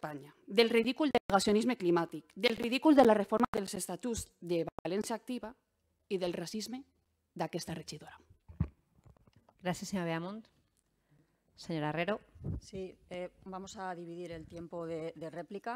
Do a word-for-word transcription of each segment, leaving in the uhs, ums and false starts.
Espanya, del ridícul del negacionisme climàtic, del ridícul de la reforma dels estatuts de València Activa i del racisme d'aquesta regidora. Gracias, señora Beamunt. Señora Herrero. Sí, eh, vamos a dividir el tiempo de, de réplica.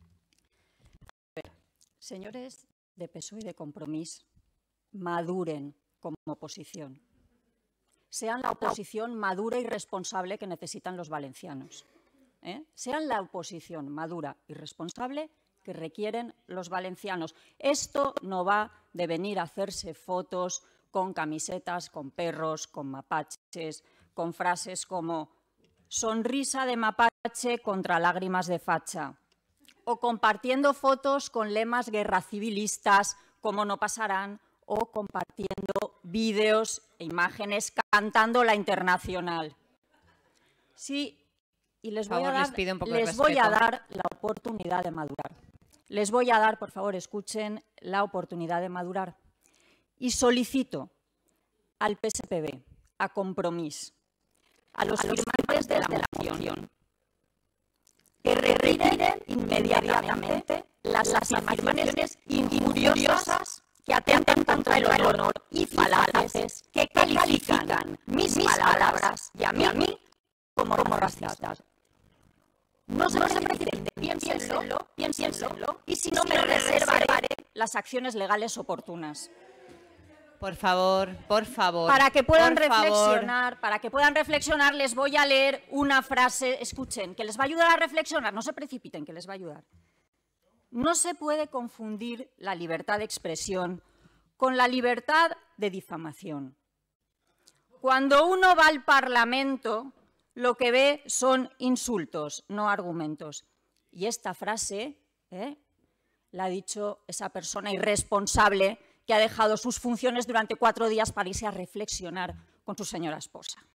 A ver, señores de P S O E y de Compromís, maduren como oposición. Sean la oposición madura y responsable que necesitan los valencianos. ¿eh? Sean la oposición madura y responsable que requieren los valencianos. Esto no va de venir a hacerse fotos con camisetas, con perros, con mapaches, con frases como sonrisa de mapache contra lágrimas de facha, o compartiendo fotos con lemas guerracivilistas como no pasarán, o compartiendo vídeos e imágenes cantando la Internacional. Sí, y les voy, Por favor, a, dar, les pido un poco de les voy a respeto. dar la oportunidad de madurar. Les voy a dar, por favor, escuchen, la oportunidad de madurar. Y solicito al P S P B, a Compromís, a los firmantes de la moción, que retiren inmediatamente las afirmaciones injuriosas que atentan contra el honor y falaces que califican mis palabras y a mí como racistas. No se precipiten, piénsenlo, piénsenlo, y si no me reservaré las acciones legales oportunas. Por favor, por favor. Para que puedan por reflexionar, favor. para que puedan reflexionar, les voy a leer una frase, escuchen, que les va a ayudar a reflexionar, no se precipiten, que les va a ayudar. No se puede confundir la libertad de expresión con la libertad de difamación. Cuando uno va al Parlamento, lo que ve son insultos, no argumentos. Y esta frase ¿eh? la ha dicho esa persona irresponsable que ha dejado sus funciones durante cuatro días para irse a reflexionar con su señora esposa.